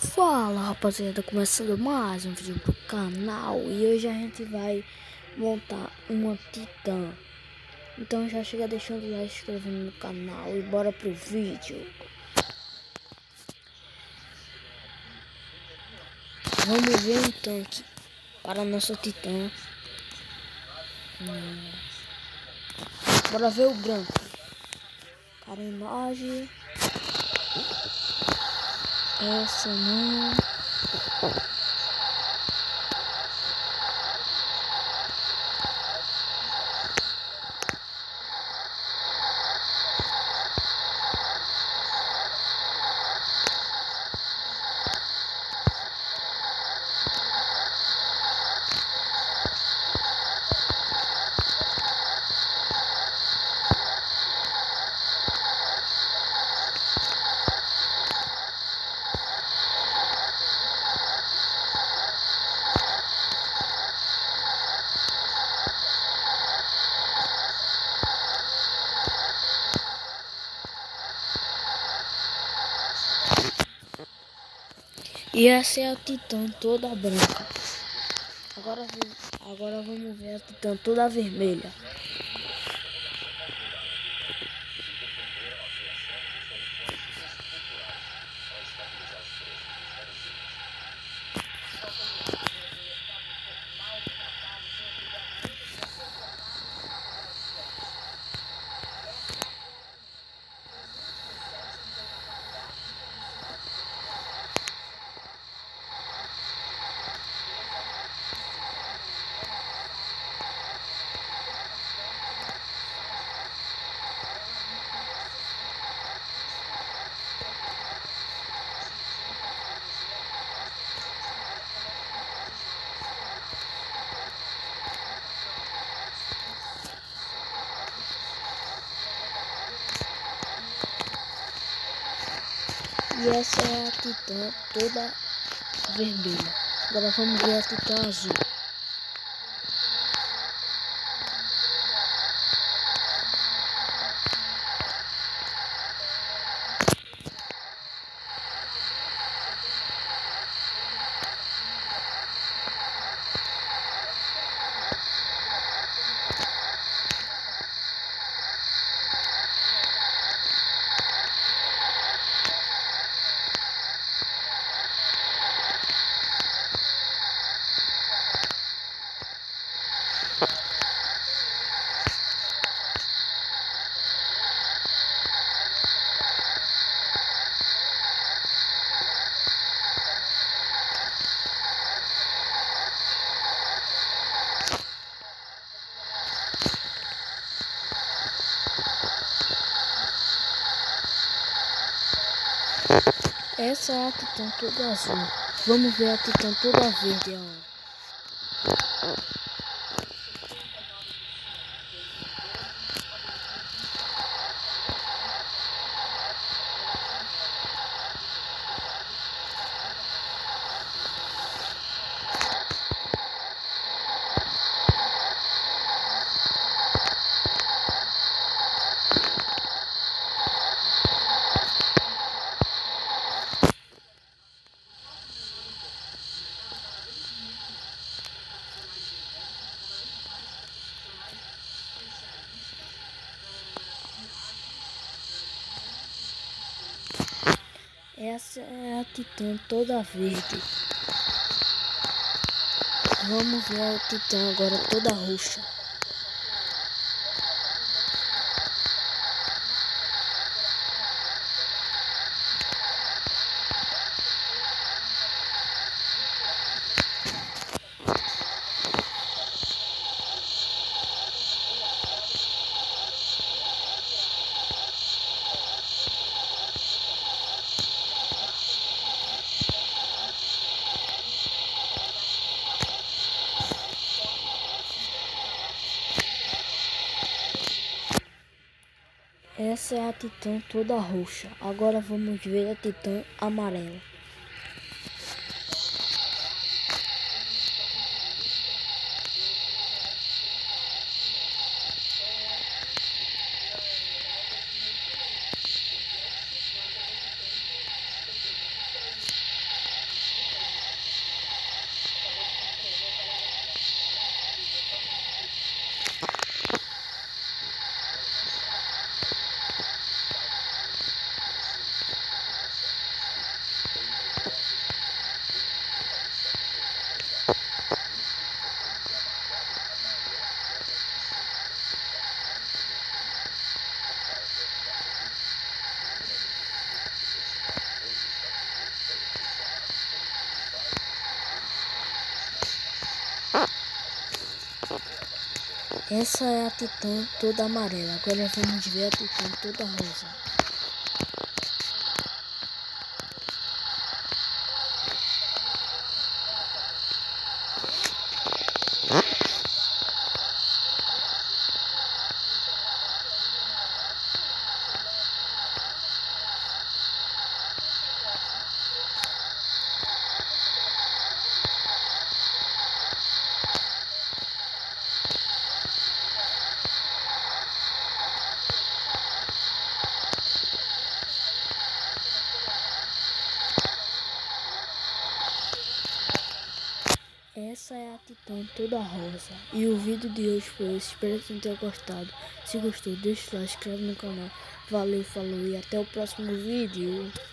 Fala rapaziada, começando mais um vídeo pro canal. E hoje a gente vai montar uma titã. Então já chega deixando o like, se inscrevendo no canal e bora pro vídeo. Vamos ver um tanque para a nossa titã. Bora ver o branco. Carenagem. Essa não. E essa é a titã toda branca. Agora vamos ver a titã toda vermelha. E essa é a titã toda vermelha. Agora vamos ver a titã azul. Essa é a titã toda azul. Vamos ver a titã toda verde agora. Essa é a titã toda verde. Vamos ver a titã agora toda roxa. Essa é a titã toda roxa. Agora vamos ver a titã amarela. Essa é a Titã toda amarela. Agora vamos ver a Titã toda rosa. Essa é a Titã toda rosa. E o vídeo de hoje foi esse. Espero que tenham gostado. Se gostou, deixa o like, se inscreve no canal. Valeu, falou e até o próximo vídeo.